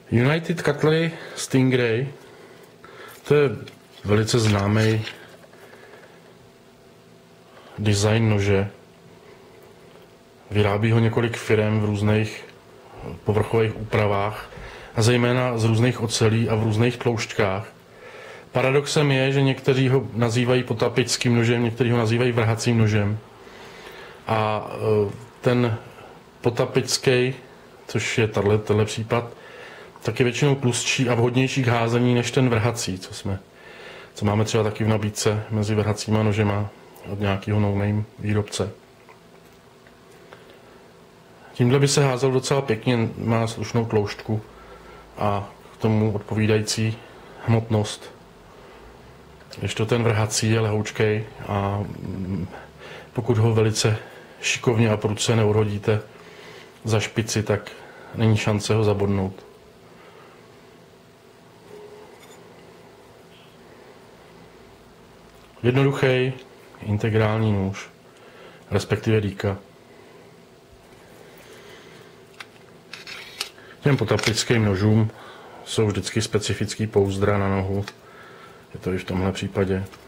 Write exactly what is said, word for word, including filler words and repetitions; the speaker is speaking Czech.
United Cutlery Stingray, to je velice známý design nože. Vyrábí ho několik firem v různých povrchových úpravách a zejména z různých ocelí a v různých tloušťkách. Paradoxem je, že někteří ho nazývají potapickým nožem, někteří ho nazývají vrhacím nožem. A ten potapický, což je tato, tenhle případ, tak je většinou tlustší a vhodnější k házení než ten vrhací, co, jsme, co máme třeba taky v nabídce mezi vrhacíma nožema od nějakého no-name výrobce. Tímhle by se házel docela pěkně, má slušnou tloušťku a k tomu odpovídající hmotnost. Když to ten vrhací je lehoučkej a pokud ho velice šikovně a prudce neurodíte za špici, tak není šance ho zabodnout. Jednoduchý integrální nůž, respektive dýka. Těm potapickým nožům jsou vždycky specifický pouzdra na nohu. Je to i v tomhle případě.